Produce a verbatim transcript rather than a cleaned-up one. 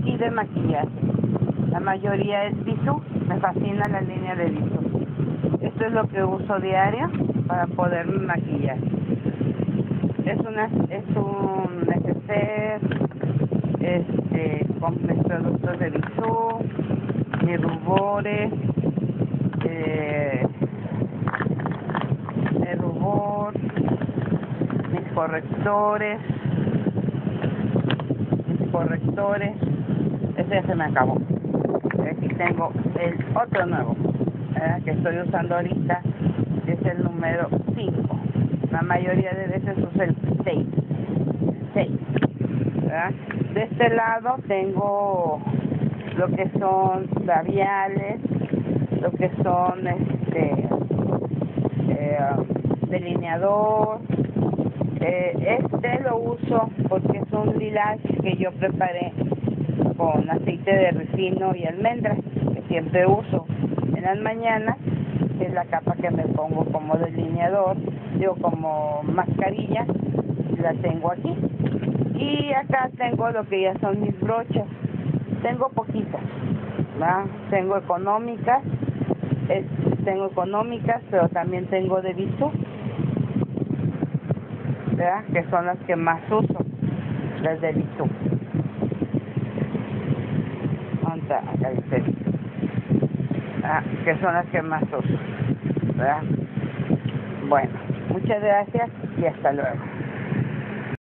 y de maquillaje. La mayoría es Bisú, me fascina la línea de Bisú. Esto es lo que uso diario para poderme maquillar. Es una es un neceser este con mis productos de Bisú, mis rubores, eh, el rubor, mis correctores, mis correctores. Ese ya se me acabó. Aquí tengo el otro nuevo, ¿verdad?, que estoy usando ahorita, que es el número cinco. La mayoría de veces uso el seis. seis, ¿verdad? De este lado tengo lo que son labiales, lo que son este eh, delineador. Eh, este lo uso porque es un lilás que yo preparé con aceite de ricino y almendra, que siempre uso en las mañanas. Es la capa que me pongo como delineador, yo como mascarilla, la tengo aquí. Y acá tengo lo que ya son mis brochas. Tengo poquitas, ¿verdad? Tengo económicas, es, tengo económicas, pero también tengo de Bisú, ¿verdad?, que son las que más uso, las de Bisú. Acá dice, ah, que son las que más uso, ¿verdad? Bueno, muchas gracias y hasta luego.